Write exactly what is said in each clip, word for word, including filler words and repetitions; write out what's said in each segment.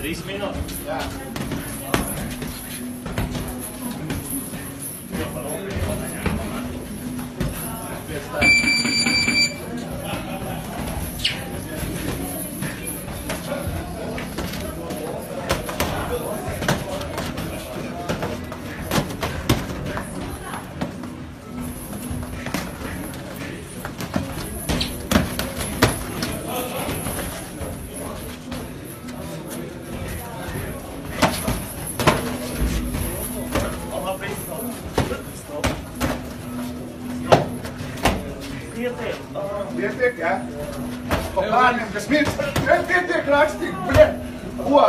Trīs minūtes? Jā. Pietiek, jā? Pa bērniem, kas mirst, nepietiek rakstīt, bļet! Ko?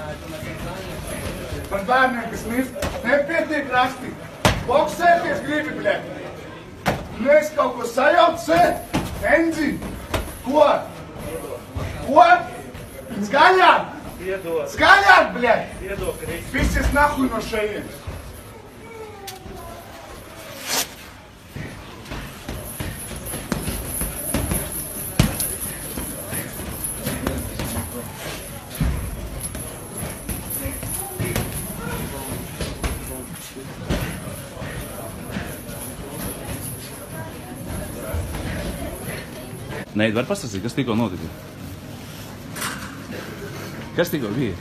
Par bērniem, kas mirst, nepietiek rakstīt. Boksēties gribi, bļet! Mēs kaut ko sajauc, se? Enzi! Ko? Ko? Skaļāk! Skaļāk, bļet! Visies nahuj no šejienes! Nē, var pastāstīt, kas tikko notika? Kas tikko bija?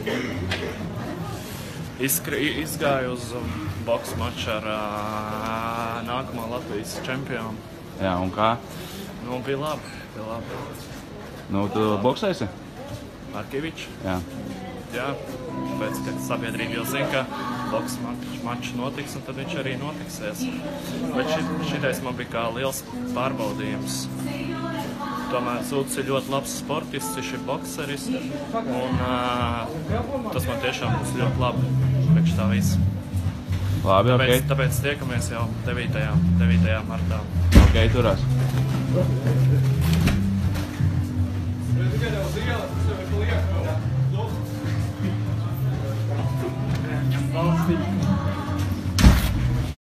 Izskri, izgāju uz boksu maču ar uh, nākamā Latvijas čempionu. Jā, un kā? Nu, bija labi, bija labi. Nu, tu boksēsi? Markevičs? Jā. Jā, pēc, ka sabiedrība jau zina, ka boksu mačs mač notiks, un tad viņš arī notiksies. Bet šit, šitais man bija kā liels pārbaudījums. Tomēr Zūds ir ļoti labs sportists, viņš ir bokseris, un uh, tas man tiešām būs ļoti labi priekš tā visu. Labi, tāpēc, ok. Tāpēc tiekamies jau devītajā martā. Ok, turās. Valstī.